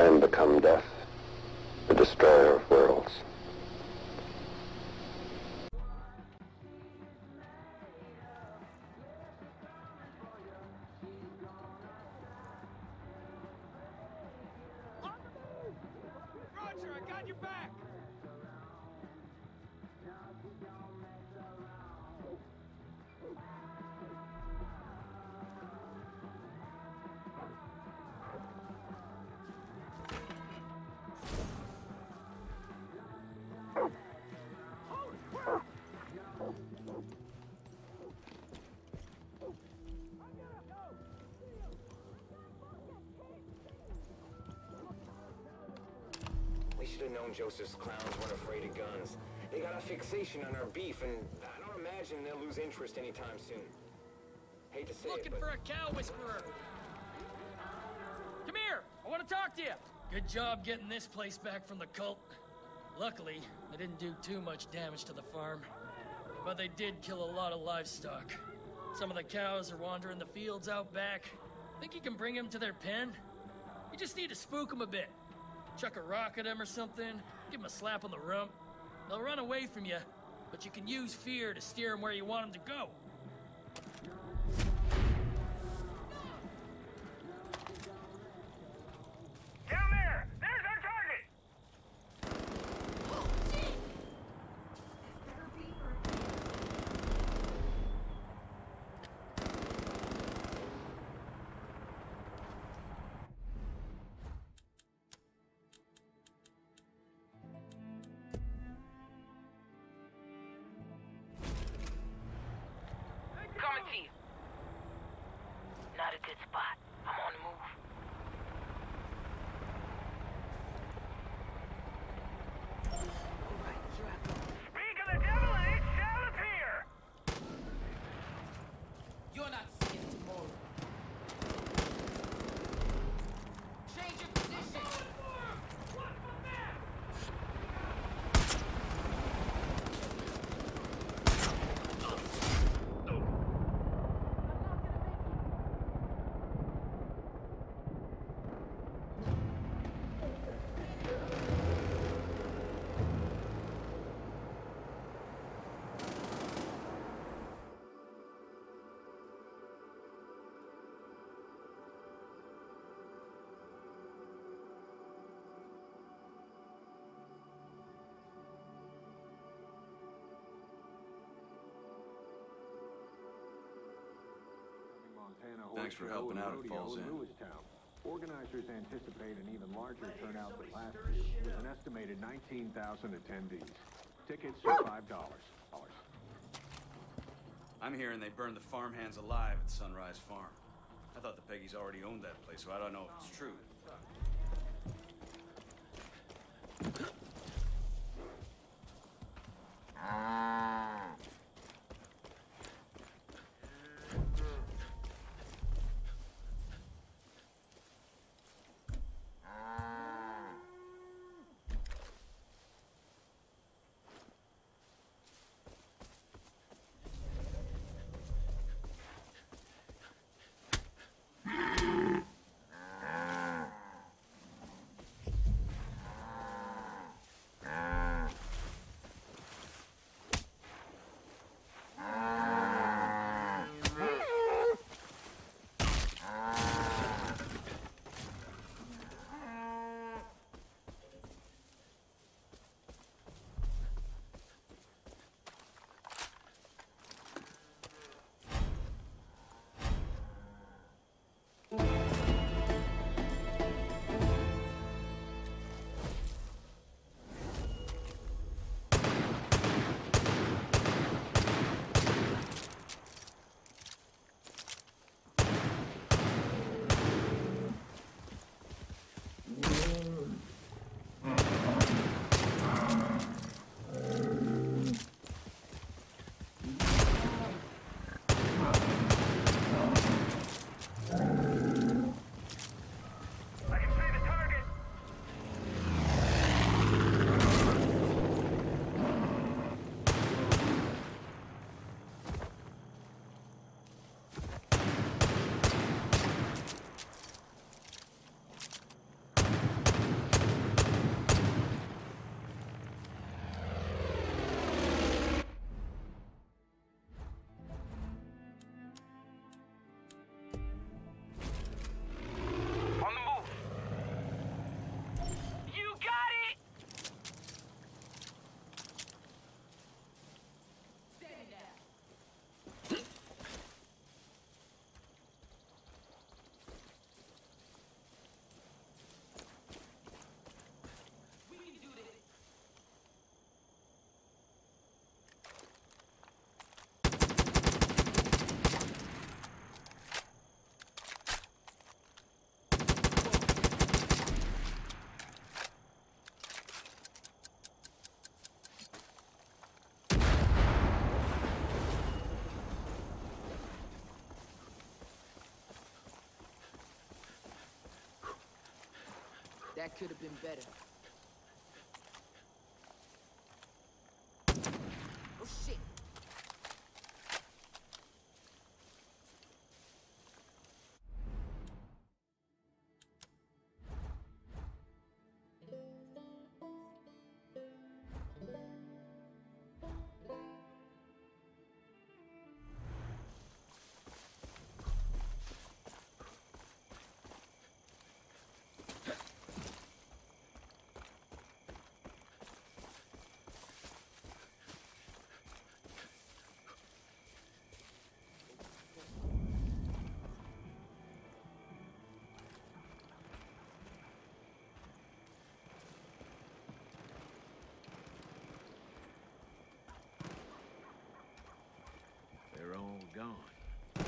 am become death, the destroyer of worlds. Roger, I got your back! We should have known Joseph's clowns weren't afraid of guns. They got a fixation on our beef, and I don't imagine they'll lose interest anytime soon. Hate to say Looking it, but... for a cow whisperer. Come here, I want to talk to you. Good job getting this place back from the cult. Luckily, they didn't do too much damage to the farm. But they did kill a lot of livestock. Some of the cows are wandering the fields out back. Think you can bring them to their pen? You just need to spook them a bit. Chuck a rock at them or something, give them a slap on the rump. They'll run away from you, but you can use fear to steer them where you want them to go. Down there! There's our target! Coming to you. Not a good spot. I'm on the move. Alright, here I go. Speak of the devil and it shall appear! You're not seeing tomorrow. Change your position. Thanks for helping out at Falls End. Organizers anticipate an even larger turnout than last year, with an estimated 19,000 attendees. Tickets are $5. I'm hearing they burned the farmhands alive at Sunrise Farm. I thought the Peggies already owned that place, so I don't know if it's true. That could have been better. Oh, shit. They're all gone.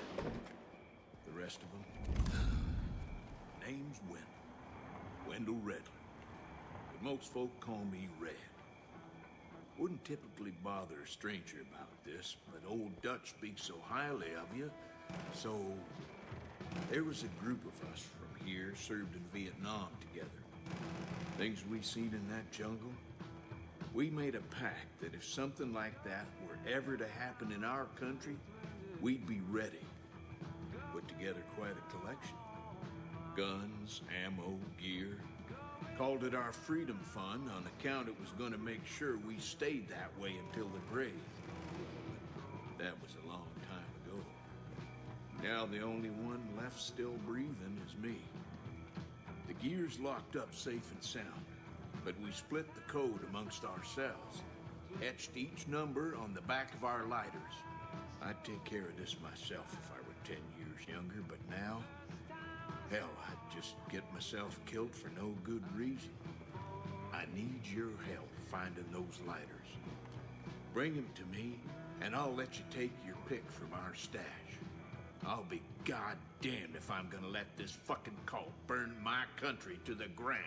The rest of them? Name's Wendell. Wendell Redland. But most folk call me Red. Wouldn't typically bother a stranger about this, but old Dutch speaks so highly of you, so... There was a group of us from here served in Vietnam together. Things we seen in that jungle, we made a pact that if something like that were ever to happen in our country, we'd be ready. Put together quite a collection. Guns, ammo, gear. Called it our Freedom Fund on account it was going to make sure we stayed that way until the grave. But that was a long time ago. Now the only one left still breathing is me. The gear's locked up safe and sound, but we split the code amongst ourselves. Etched each number on the back of our lighters. I'd take care of this myself if I were 10 years younger, but now... Hell, I'd just get myself killed for no good reason. I need your help finding those lighters. Bring them to me, and I'll let you take your pick from our stash. I'll be goddamned if I'm gonna let this fucking cult burn my country to the ground.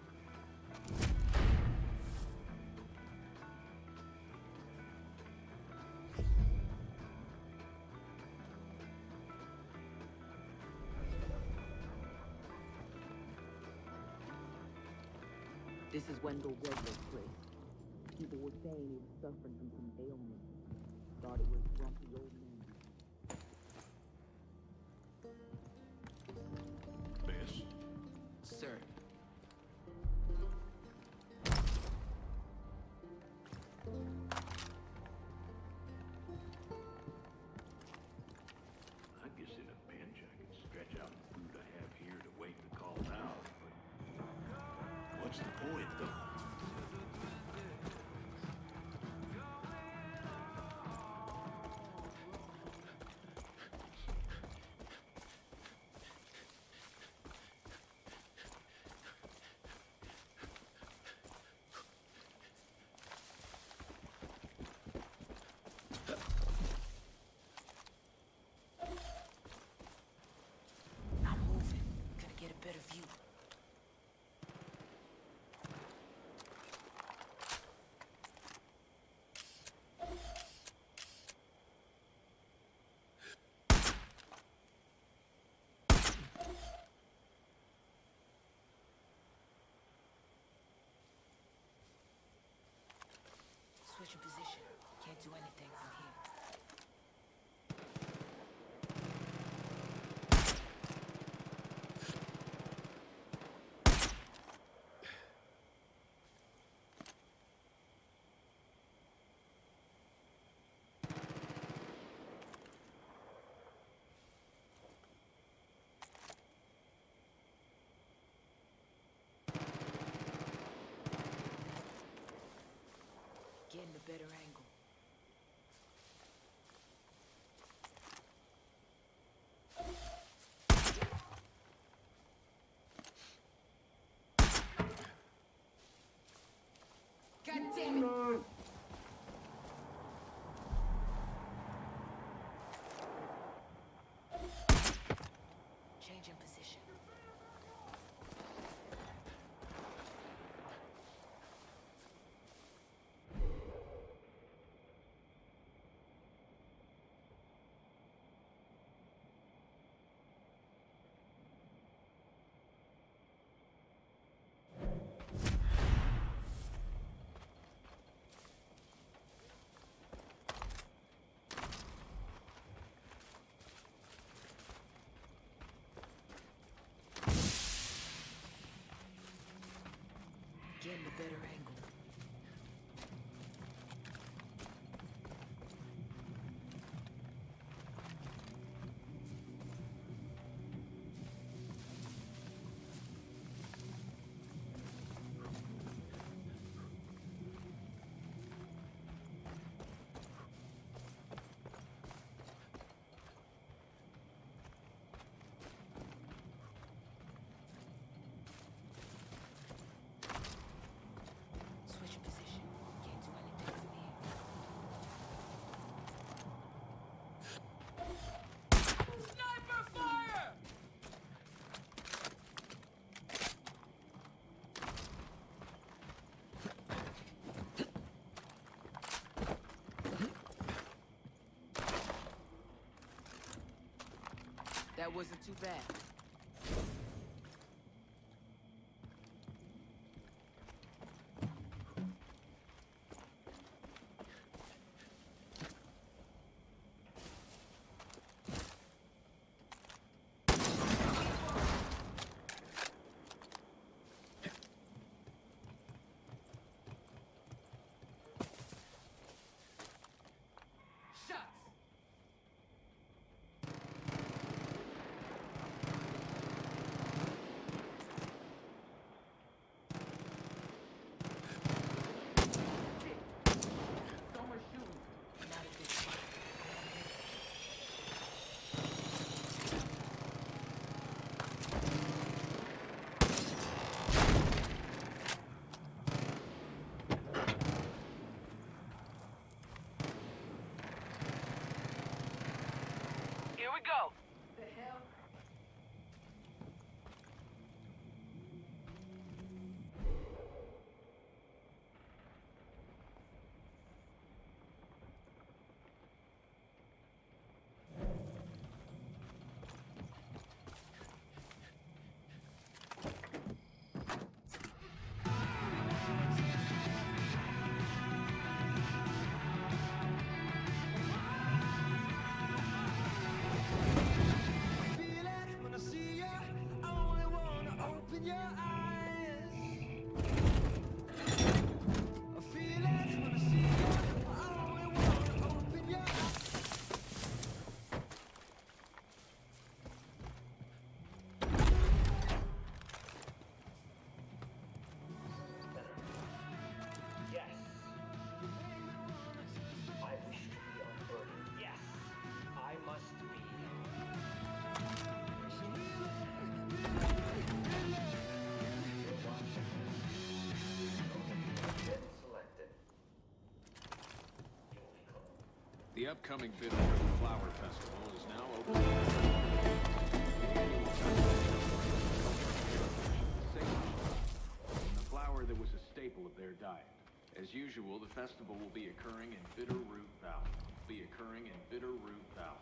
This is Wendell Redland's place. People were saying he was suffering from some ailment. Thought it was grumpy old man. Miss? Sir. I guess in a pinch I could stretch out the food I have here to wait the call out, but what's the point, though? I'm moving. Gonna get a better view. Switching position. Can't do anything from here. Getting a better angle. God damn it! Changing position. find a better angle. Switch position. Can't do anything from here. Sniper fire! That wasn't too bad. Here we go. Yes. I wish to be unburdened. Yes. I must be. Selected. The upcoming Bitterroot Flower Festival is now open. The flower that was a staple of their diet. As usual, the festival will be occurring in Bitterroot Valley.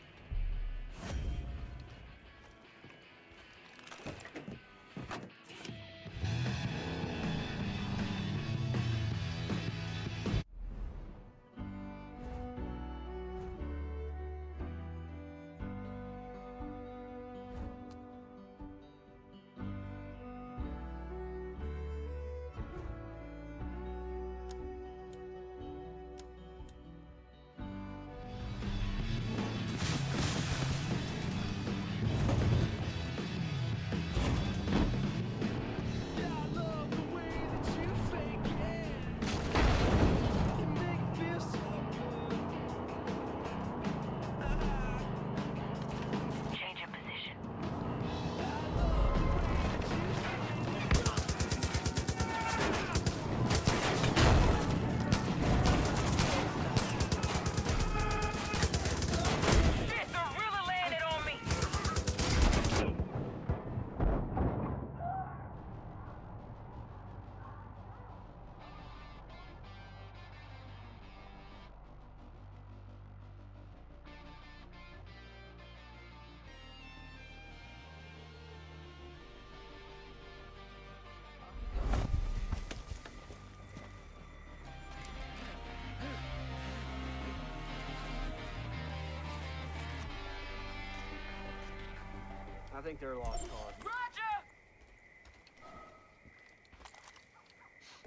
I think they're a lost cause. Roger!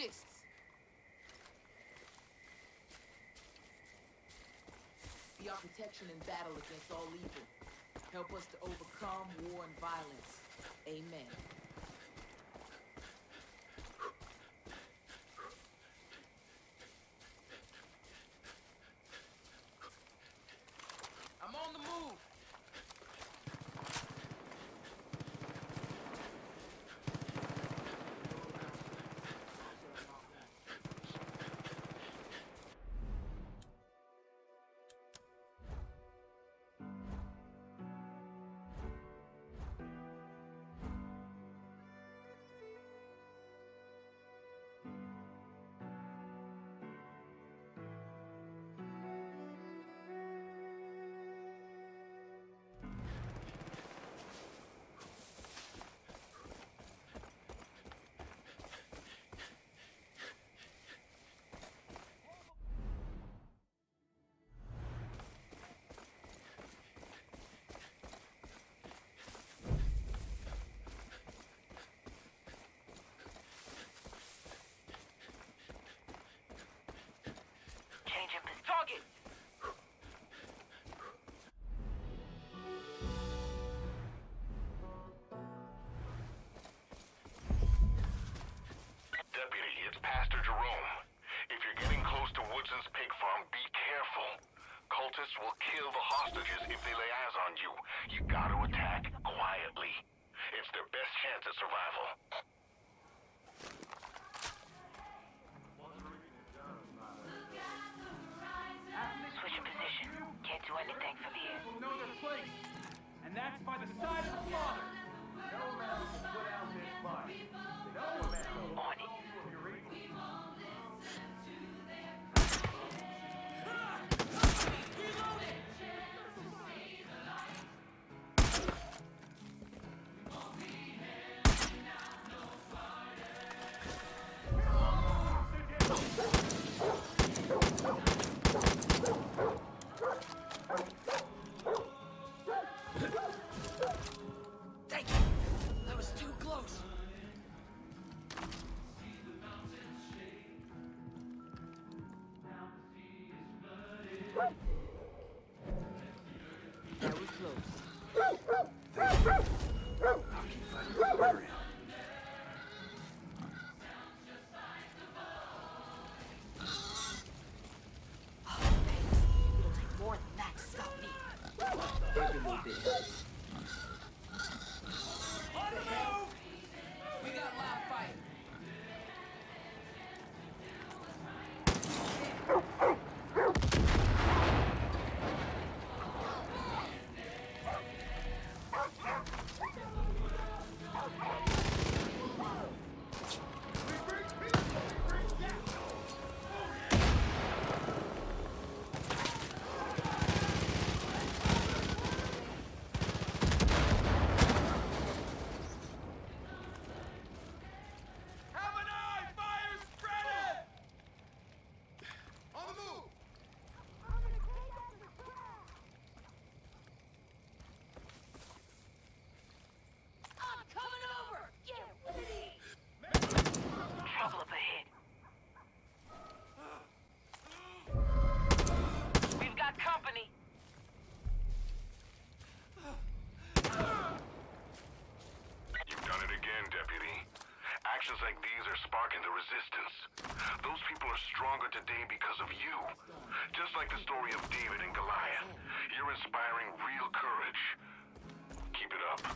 assists. Be our protection in battle against all evil. Help us to overcome war and violence. Amen. I'm on the move. Target! Deputy, it's Pastor Jerome. If you're getting close to Woodson's pig farm, be careful. Cultists will kill the hostages if they lay eyes on you. You gotta attack quietly. It's their best chance at survival. Switching position. Can't do anything from here. Know their place, and that's by the side of the slaughter. No man will put out this fire. No man On it. Thank you. That was too close. That was close. I'll keep fighting. Hurry. It'll take more than that to stop me. Every little bit helps. On the move! We got live fire. Have an eye! Fire spreading! On the move! I'm coming over! Get ready! Trouble up ahead. We've got company. You've done it again, Deputy. Actions like these are sparking the resistance. Those people are stronger today because of you. Just like the story of David and Goliath. You're inspiring real courage. Keep it up.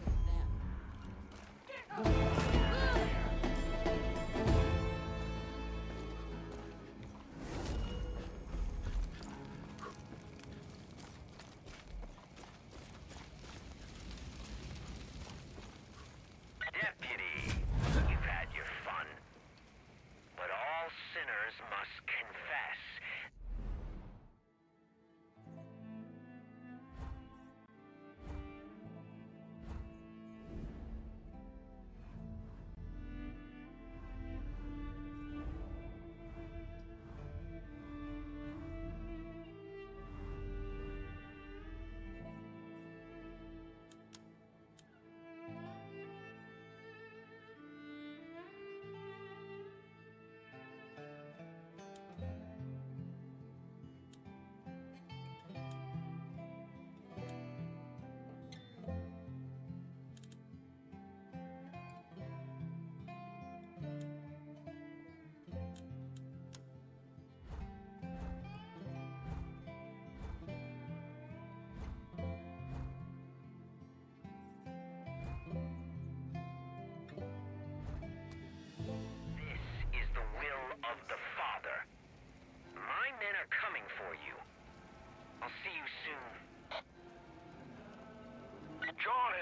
Deputy, you've had your fun. But all sinners must confess.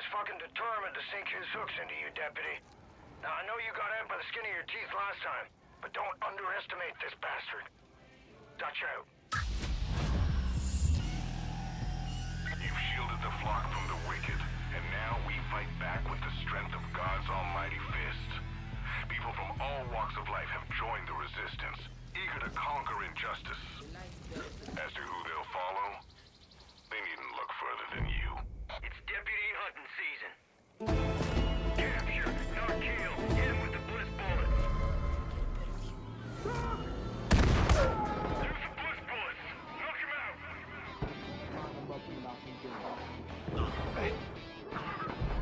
fucking determined to sink his hooks into you, Deputy. Now, I know you got out by the skin of your teeth last time, but don't underestimate this bastard. Dutch out. You've shielded the flock from the wicked, and now we fight back with the strength of God's almighty fist. People from all walks of life have joined the resistance, eager to conquer injustice. As to who they'll follow, they needn't look further than you. It's deputy hunting season. Capture, not kill. Get him with the bliss bullet. Use the bliss bullets. Knock him out.